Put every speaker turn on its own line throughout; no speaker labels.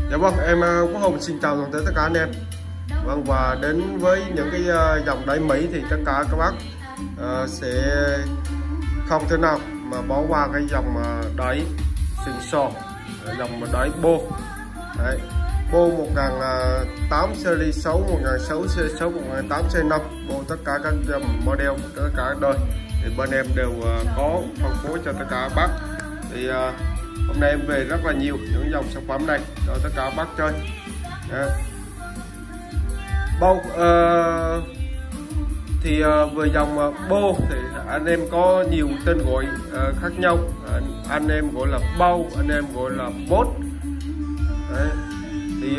Dạ vâng, em Quốc Hùng xin chào toàn thể tất cả anh em. Vâng, và đến với những cái dòng đáy Mỹ thì tất cả các bác sẽ không thể nào mà bỏ qua cái dòng đáy xịn sò, dòng đáy bô. Đấy, bô 1008 series 6, 1006 series 6, 1008 series 5, bô tất cả các dòng model, tất cả đời thì bên em đều có phân phối cho tất cả các bác. Thì hôm nay em về rất là nhiều những dòng sản phẩm này cho tất cả các bác chơi. Bô thì về dòng bô thì anh em có nhiều tên gọi khác nhau. Anh em gọi là bâu, anh em gọi là bốt. Đấy. Thì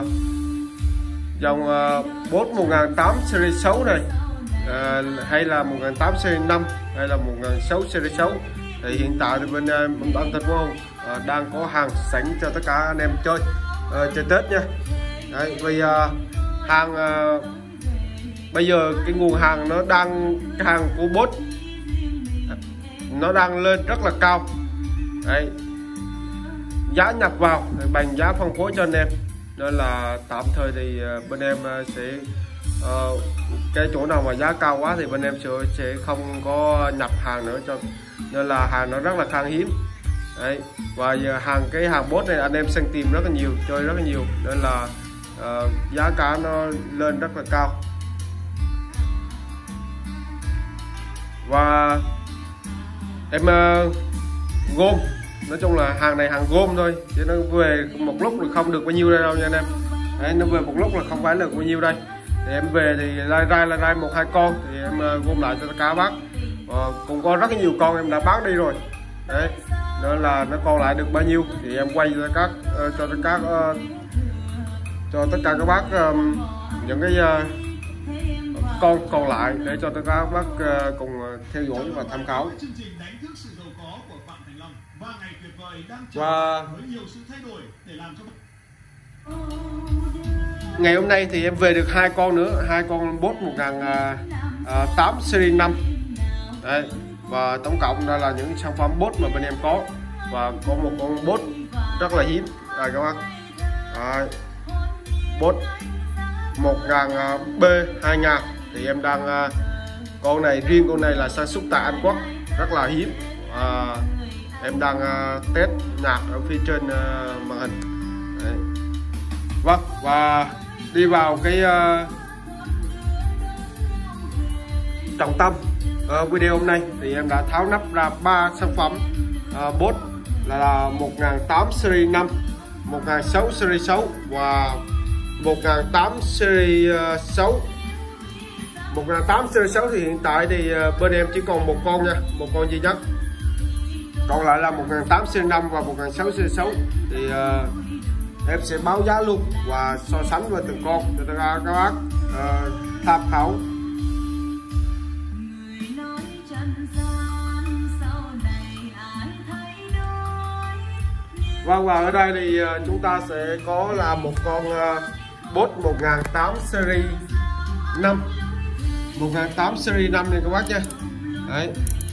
dòng bốt 1008 series 6 này hay là 1008 series 5 hay là 1006 series 6 thì hiện tại thì bên âm thanh của ông đang có hàng sẵn cho tất cả anh em chơi Tết nha. Đấy, vì hàng bây giờ cái nguồn hàng nó đang, cái hàng của bốt nó đang lên rất là cao. Đấy, giá nhập vào bằng giá phân phối cho anh em, nên là tạm thời thì bên em sẽ cái chỗ nào mà giá cao quá thì bên em sẽ không có nhập hàng nữa, cho nên là hàng nó rất là khan hiếm. Đấy, và giờ cái hàng bốt này anh em săn tìm rất là nhiều, chơi rất là nhiều, nên là giá cả nó lên rất là cao. Và em gom, nói chung là hàng này hàng gom thôi, chứ nó về một lúc thì không được bao nhiêu đây đâu nha anh em. Đấy, nó về một lúc là không phải là bao nhiêu đây. Thì em về thì lai rai 1-2 con thì em gom lại cho tất cả bác. Cũng có rất nhiều con em đã bán đi rồi. Đấy, nên là nó còn lại được bao nhiêu thì em quay cho tất cả các bác những cái con còn lại để cho tất cả các bác cùng theo dõi và tham khảo. Và ngày hôm nay thì em về được 2 con nữa, 2 con bốt 1008 series 5. Đấy, và tổng cộng đây là những sản phẩm bốt mà bên em có, và có một con bốt rất là hiếm đây các bác. Đấy, bốt 1000B2000 thì em đang con này, riêng con này là sản xuất tại Anh Quốc, rất là hiếm. Em đang test nhạc ở phía trên màn hình. Đấy. Vâng, và đi vào cái trọng tâm video hôm nay thì em đã tháo nắp ra 3 sản phẩm bốt là 1008 series 5, 1006 series 6 và 1008 series 6. 1008 series 6 thì hiện tại thì bên em chỉ còn một con nha, một con duy nhất. Còn lại là 1008 series 5 và 1006 series 6 thì em sẽ báo giá luôn và so sánh với từng con cho tất cả các bác tham khảo. Vâng, và ở đây thì chúng ta sẽ có là một con bốt 1008 series 5, 1008 series 5 này các bác nha. Đấy.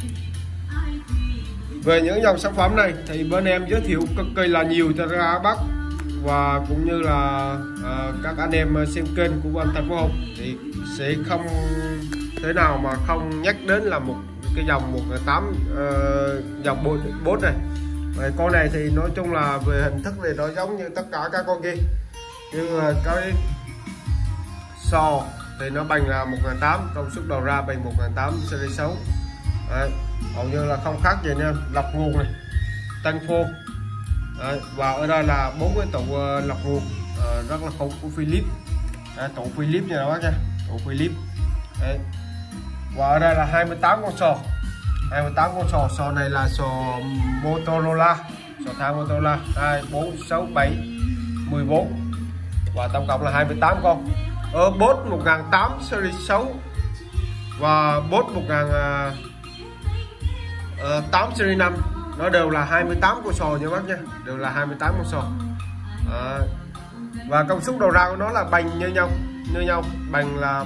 Về những dòng sản phẩm này thì bên em giới thiệu cực kỳ là nhiều cho các bác, và cũng như là các anh em xem kênh của anh Thành Phố Hùng thì sẽ không thể nào mà không nhắc đến là một cái dòng 1008 dòng bốt này. Và con này thì nói chung là về hình thức thì nó giống như tất cả các con kia, nhưng cái sò thì nó bằng là 1008, công suất đầu ra bằng 1008 series 6. Đấy, hầu như là không khác gì nha. Lọc nguồn này, tăng phô. Đấy, và ở đây là 4 cái tụ lọc nguồn rất là khủng của Philips. Đấy, tụ Philips nha các bác nha, tụ Philips. Đấy. Và ở đây là 28 con sò, 28 con sò. Sò này là sò Motorola, sò thang Motorola 2, 4, 6, 7, 14 và tổng cộng là 28 con. Ở bốt 1008 series 6 và bốt 1008 series 5 nó đều là 28 con sò nha bác nha, đều là 28 con sò. Và công suất đầu ra của nó là bằng như nhau, bằng là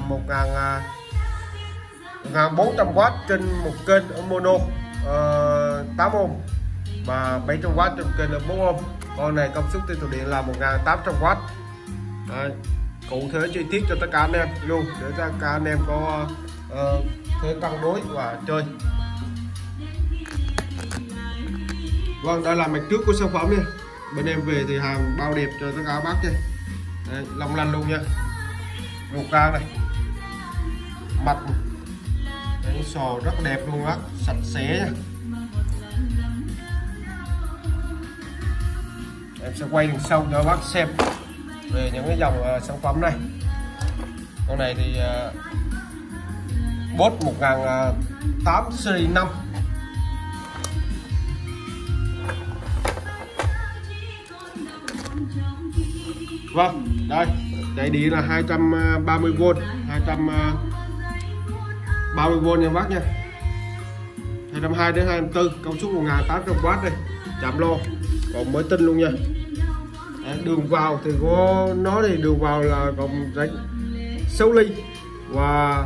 1400W trên một kênh ở mono 8 ohm và 700W trên kênh ở 4 ohm. Con này công suất tiêu thụ điện là 1800W. Đấy, cụ thể chi tiết cho tất cả anh em luôn để tất cả anh em có thể cân đối và chơi. Vâng, đây là mặt trước của sản phẩm nha. Bên em về thì hàng bao đẹp cho tất cả bác nha. Đây, long lanh luôn nha. Ruột gan này, mặt đấy, sò rất đẹp luôn á, sạch sẽ nha. Em sẽ quay đằng sau cho bác xem về những cái dòng sản phẩm này. Con này thì Boss 1008 series 5. Vâng, đây chạy điện là 230V, 230V nha bác nha. 220 đến 224, công suất 1800W đây, chạm lô, còn mới tinh luôn nha. Đường vào thì có nó thì đường vào là còn 6 ly và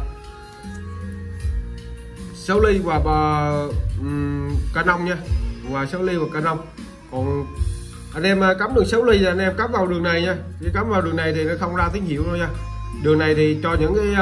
6 ly và canon nha, và 6 ly và canon. Còn anh em cắm đường 6 ly thì anh em cắm vào đường này nha, khi cắm vào đường này thì nó không ra tín hiệu đâu nha. Đường này thì cho những cái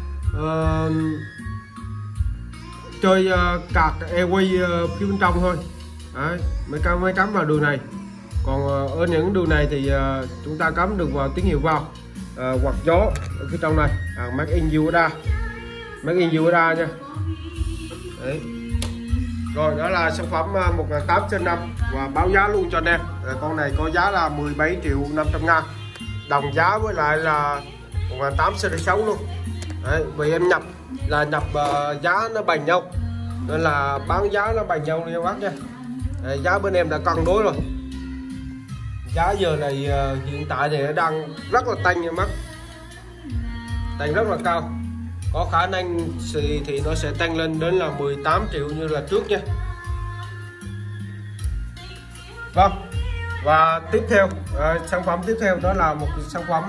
chơi card EQ phía bên trong thôi. Đấy, mới cắm vào đường này. Còn ở những đường này thì chúng ta cắm được vào tín hiệu vào quạt gió ở phía trong này, Made in USA, Made in USA nha. Đấy. Rồi đó là sản phẩm 1800/5 và báo giá luôn cho anh em. Con này có giá là 17.500.000 đồng giá với lại là 1800 series 6 luôn. Đấy, vì em nhập là nhập giá nó bằng nhau nên là bán giá nó bằng nhau nha bác nha. Đấy, giá bên em đã cân đối rồi. Giá giờ này hiện tại thì nó đang rất là tanh nha bác, tanh rất là cao. Có khả năng thì nó sẽ tăng lên đến là 18 triệu như là trước nha. Vâng, và tiếp theo sản phẩm tiếp theo đó là một sản phẩm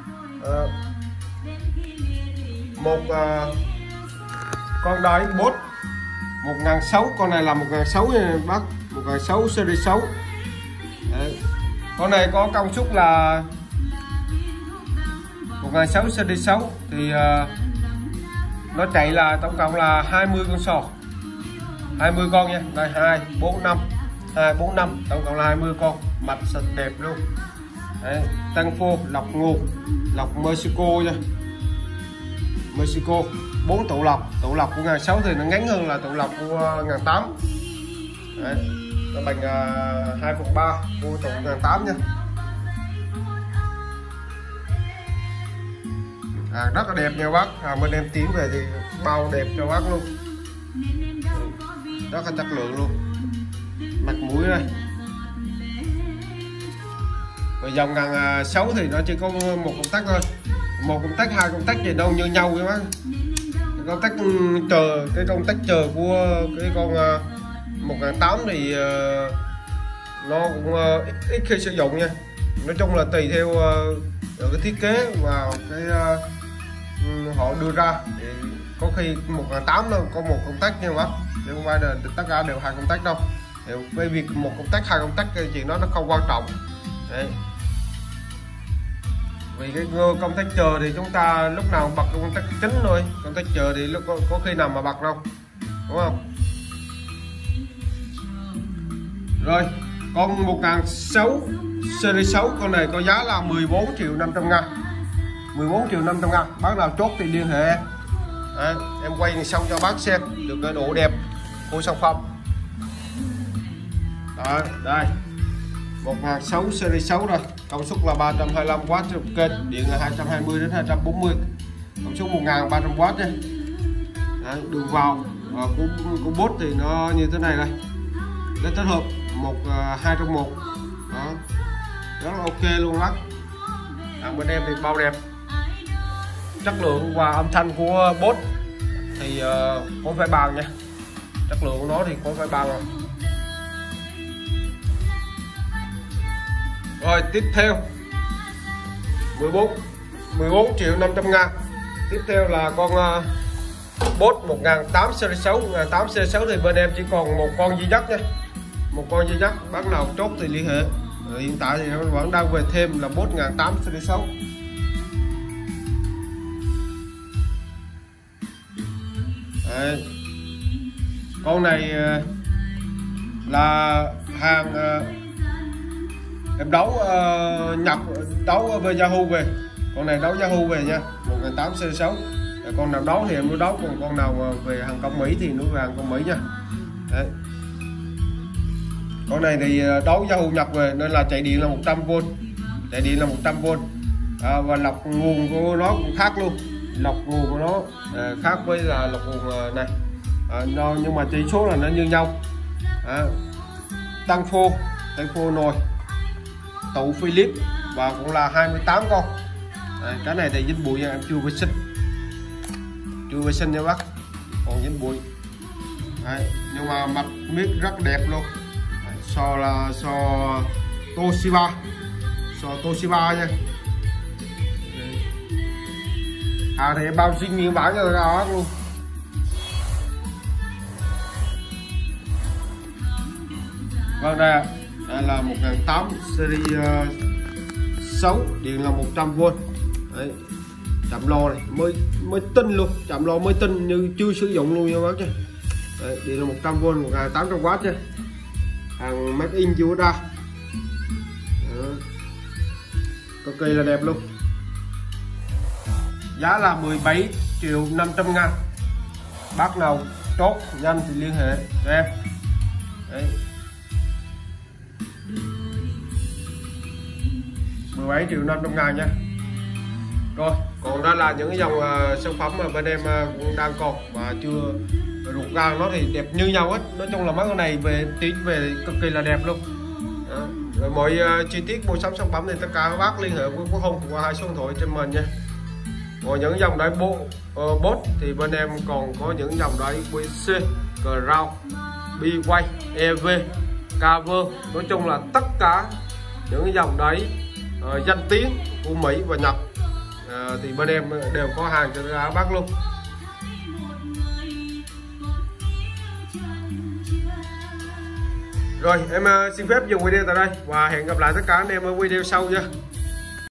con đáy Boss 1006. Con này là 1006 nha bác, 1006 series 6. Đấy. Con này có công suất là 1006 series 6 thì nó chạy là tổng cộng là 20 con sò, 20 con nha. Đây 2, 4, 5, 2, 4, 5, tổng cộng là 20 con, mặt sạch đẹp luôn. Đấy, tăng phô, lọc nguồn, lọc Mexico nha, Mexico, 4 tụ lọc của 1006 thì nó ngắn hơn là tụ lọc của 1008. Đấy, nó bằng 2/3 của tụ 1008 nha. Rất là đẹp nha bác. Bên em tiến về thì bao đẹp cho bác luôn, rất là chất lượng luôn. Mặt mũi đây. Rồi dòng 1006 thì nó chỉ có một công tắc thôi, một công tắc, hai công tắc gì đâu như nhau các bác. Cái công tắc chờ, cái công tắc chờ của cái con 1008 thì nó cũng ít khi sử dụng nha. Nói chung là tùy theo cái thiết kế và cái họ đưa ra, thì có khi 1008 nó có một công tắc nha bác, chứ không phải là tất cả đều hai công tắc đâu. Thì cái việc một công tắc, hai công tắc cái chuyện đó nó không quan trọng. Đấy. Vì cái công tắc chờ thì chúng ta lúc nào bật công tắc chính thôi, công tắc chờ thì lúc có khi nào mà bật đâu, đúng không? Rồi con 1006 series 6, con này có giá là 14.500.000, 14.500.000. Bác nào chốt thì liên hệ. Đấy, em quay xong cho bác xem được cái độ đẹp của sản phẩm. Đó, đây 1006 series 6 rồi, công suất là 325W trên kênh, điện là 220 đến 240, công suất 1300W nha. Đấy, đường vào của Boss thì nó như thế này đây, nó tích hợp 2 trong 1. Đó, rất là ok luôn bác. Bên em thì bao đẹp, chất lượng và âm thanh của Boss thì có phải bàn nha, chất lượng của nó thì có phải bàn rồi. Rồi tiếp theo 14.500.000. Tiếp theo là con Boss 1008 series 6. 1008 series 6 thì bên em chỉ còn một con duy nhất nha, một con duy nhất. Bác nào chốt thì liên hệ. Hiện tại thì nó vẫn đang về thêm là 4.800 series 6. Đấy. Con này là hàng em đấu nhập đấu về Yahoo về. Con này đấu Yahoo về nha, 1.800 series 6. Con nào đấu thì em mới đấu, còn con nào về hàng công Mỹ thì nó về hàng công Mỹ nha. Đấy. Con này thì đấu Yahoo nhập về nên là chạy điện là 100V, chạy điện là 100V, và lọc nguồn của nó cũng khác luôn, lọc nguồn của nó khác với là lọc nguồn này, nhưng mà chỉ số là nó như nhau. Tăng phô nồi, tủ Philips và cũng là 28 con. Cái này thì dính bụi nha, em chưa vệ sinh nha bác, còn dính bụi. Đấy, nhưng mà mặt miết rất đẹp luôn. So Toshiba nha. Thì em bao zin nguyên bản cho ra bác luôn. Vâng, đây là 1.800 series 6, điện là 100V. Đấy, chạm lo này mới tinh luôn, chạm lo mới tinh như chưa sử dụng luôn nha bác nha. Đấy, điện là 100V, 1.800W nha, hàng made in USA. Cực kỳ là đẹp luôn. Giá là 17.500.000. Bác nào chốt nhanh thì liên hệ cho em. Đấy. 17.500.000 nha. Rồi, còn đó là những cái dòng sản phẩm mà bên em cũng đang còn và chưa ruột gan, nó thì đẹp như nhau hết. Nói chung là mấy con này về tí về cực kỳ là đẹp luôn. Đó. Rồi mọi chi tiết mua sắm sản phẩm thì tất cả các bác liên hệ với Quốc Hùng qua 2 số điện thoại trên mình nha. Còn những dòng đáy bốt thì bên em còn có những dòng đáy BC, Crown, B-Way, EV, Cover. Nói chung là tất cả những dòng đáy danh tiếng của Mỹ và Nhật thì bên em đều có hàng cho các bác luôn. Rồi em xin phép dừng video tại đây và hẹn gặp lại tất cả anh em ở video sau nha.